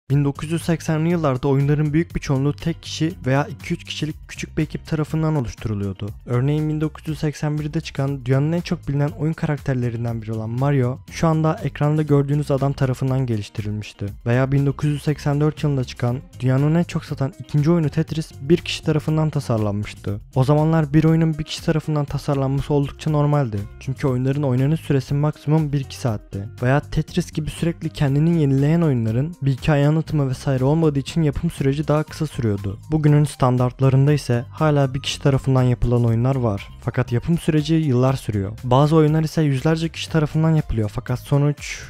1980'li yıllarda oyunların büyük bir çoğunluğu tek kişi veya 2-3 kişilik küçük bir ekip tarafından oluşturuluyordu. Örneğin 1981'de çıkan dünyanın en çok bilinen oyun karakterlerinden biri olan Mario, şu anda ekranda gördüğünüz adam tarafından geliştirilmişti. Veya 1984 yılında çıkan dünyanın en çok satan ikinci oyunu Tetris bir kişi tarafından tasarlanmıştı. O zamanlar bir oyunun bir kişi tarafından tasarlanması oldukça normaldi. Çünkü oyunların oynanış süresi maksimum 1-2 saatti. Veya Tetris gibi sürekli kendini yenileyen oyunların bir hikaye anlatımı vesaire olmadığı için yapım süreci daha kısa sürüyordu. Bugünün standartlarında ise hala bir kişi tarafından yapılan oyunlar var. Fakat yapım süreci yıllar sürüyor. Bazı oyunlar ise yüzlerce kişi tarafından yapılıyor fakat sonuç...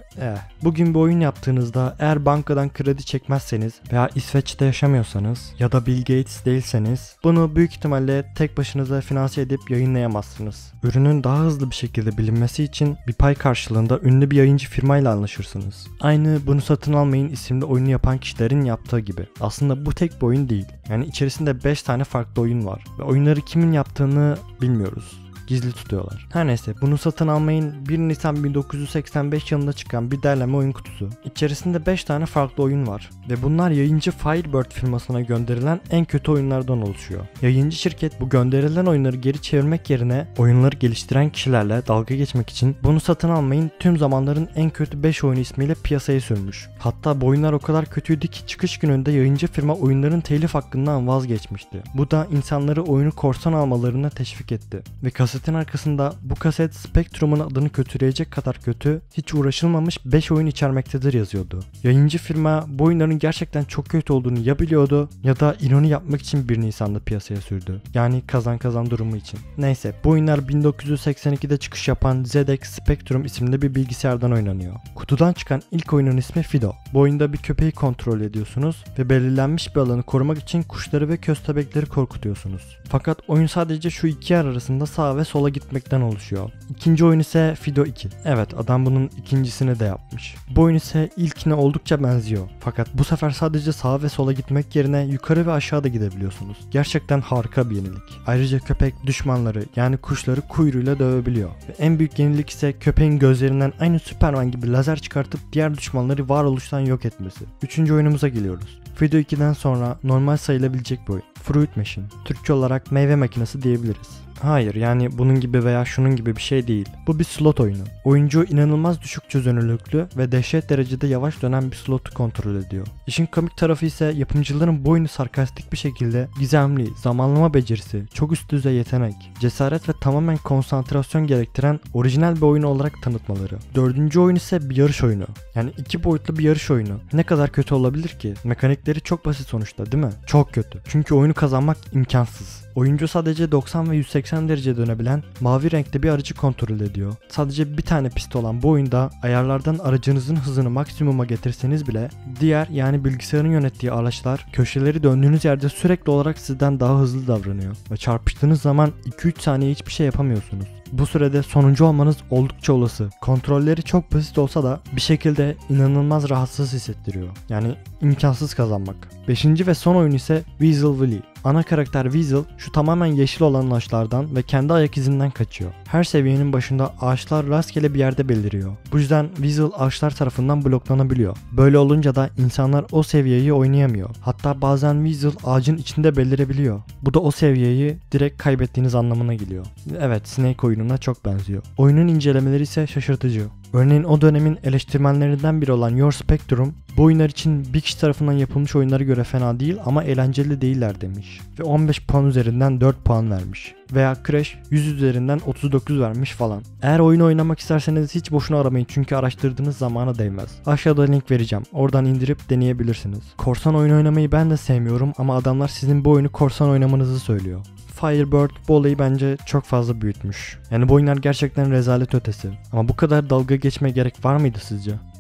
Bugün bir oyun yaptığınızda eğer bankadan kredi çekmezseniz veya İsveç'te yaşamıyorsanız ya da Bill Gates değilseniz bunu büyük ihtimalle tek başınıza finanse edip yayınlayamazsınız. Ürünün daha hızlı bir şekilde bilinmesi için bir pay karşılığında ünlü bir yayıncı firmayla anlaşırsınız. Aynı Bunu Satın Almayın isimli oyunu yapan kişilerin yaptığı gibi. Aslında bu tek bir oyun değil. Yani içerisinde 5 tane farklı oyun var ve oyunları kimin yaptığını bilmiyoruz. Gizli tutuyorlar. Her neyse, Bunu Satın Almayın 1 Nisan 1985 yılında çıkan bir derleme oyun kutusu. İçerisinde 5 tane farklı oyun var ve bunlar yayıncı Firebird firmasına gönderilen en kötü oyunlardan oluşuyor. Yayıncı şirket bu gönderilen oyunları geri çevirmek yerine oyunları geliştiren kişilerle dalga geçmek için Bunu Satın Almayın tüm zamanların en kötü 5 oyunu ismiyle piyasaya sürmüş. Hatta bu oyunlar o kadar kötüydü ki çıkış gününde yayıncı firma oyunların telif hakkından vazgeçmişti. Bu da insanları oyunu korsan almalarına teşvik etti ve kasetin arkasında bu kaset Spectrum'un adını kötüleyecek kadar kötü, hiç uğraşılmamış 5 oyun içermektedir yazıyordu. Yayıncı firma bu oyunların gerçekten çok kötü olduğunu ya biliyordu ya da ironi yapmak için 1 Nisan'da piyasaya sürdü. Yani kazan kazan durumu için. Neyse, bu oyunlar 1982'de çıkış yapan ZX Spectrum isimli bir bilgisayardan oynanıyor. Kutudan çıkan ilk oyunun ismi Fido. Bu oyunda bir köpeği kontrol ediyorsunuz ve belirlenmiş bir alanı korumak için kuşları ve köstebekleri korkutuyorsunuz. Fakat oyun sadece şu iki yer arasında sağa ve sola gitmekten oluşuyor. İkinci oyun ise Fido 2. Evet, adam bunun ikincisini de yapmış. Bu oyun ise ilkine oldukça benziyor. Fakat bu sefer sadece sağa ve sola gitmek yerine yukarı ve aşağıda gidebiliyorsunuz. Gerçekten harika bir yenilik. Ayrıca köpek düşmanları yani kuşları kuyruğuyla dövebiliyor. Ve en büyük yenilik ise köpeğin gözlerinden aynı Superman gibi lazer çıkartıp diğer düşmanları varoluştan yok etmesi. Üçüncü oyunumuza geliyoruz. Fido 2'den sonra normal sayılabilecek bir oyun. Fruit Machine. Türkçe olarak meyve makinesi diyebiliriz. Hayır, yani bunun gibi veya şunun gibi bir şey değil. Bu bir slot oyunu. Oyuncu inanılmaz düşük çözünürlüklü ve dehşet derecede yavaş dönen bir slotu kontrol ediyor. İşin komik tarafı ise yapımcıların bu oyunu sarkastik bir şekilde gizemli, zamanlama becerisi, çok üst düzey yetenek, cesaret ve tamamen konsantrasyon gerektiren orijinal bir oyun olarak tanıtmaları. Dördüncü oyun ise bir yarış oyunu. Yani 2 boyutlu bir yarış oyunu. Ne kadar kötü olabilir ki? Mekanikleri çok basit sonuçta, değil mi? Çok kötü. Çünkü oyunu kazanmak imkansız. Oyuncu sadece 90 ve 180 derece dönebilen mavi renkte bir aracı kontrol ediyor. Sadece bir tane pist olan bu oyunda ayarlardan aracınızın hızını maksimuma getirseniz bile diğer yani bilgisayarın yönettiği araçlar köşeleri döndüğünüz yerde sürekli olarak sizden daha hızlı davranıyor. Ve çarpıştığınız zaman 2-3 saniye hiçbir şey yapamıyorsunuz. Bu sürede sonuncu olmanız oldukça olası. Kontrolleri çok basit olsa da bir şekilde inanılmaz rahatsız hissettiriyor. Yani imkansız kazanmak. 5. ve son oyun ise Weasel Willy. Ana karakter Weasel şu tamamen yeşil olan ağaçlardan ve kendi ayak izinden kaçıyor. Her seviyenin başında ağaçlar rastgele bir yerde beliriyor. Bu yüzden Weasel ağaçlar tarafından bloklanabiliyor. Böyle olunca da insanlar o seviyeyi oynayamıyor. Hatta bazen Weasel ağacın içinde belirebiliyor. Bu da o seviyeyi direkt kaybettiğiniz anlamına geliyor. Evet, Snake oyununa çok benziyor. Oyunun incelemeleri ise şaşırtıcı. Örneğin o dönemin eleştirmenlerinden biri olan Your Spectrum, bu oyunlar için bir kişi tarafından yapılmış oyunlara göre fena değil ama eğlenceli değiller demiş. Ve 15 puan üzerinden 4 puan vermiş. Veya Crash 100 üzerinden 39 vermiş falan. Eğer oyunu oynamak isterseniz hiç boşuna aramayın çünkü araştırdığınız zamana değmez. Aşağıda link vereceğim. Oradan indirip deneyebilirsiniz. Korsan oyun oynamayı ben de sevmiyorum ama adamlar sizin bu oyunu korsan oynamanızı söylüyor. Firebird bu olayı bence çok fazla büyütmüş. Yani bu oyunlar gerçekten rezalet ötesi. Ama bu kadar dalga geçmeye gerek var mıydı sizce?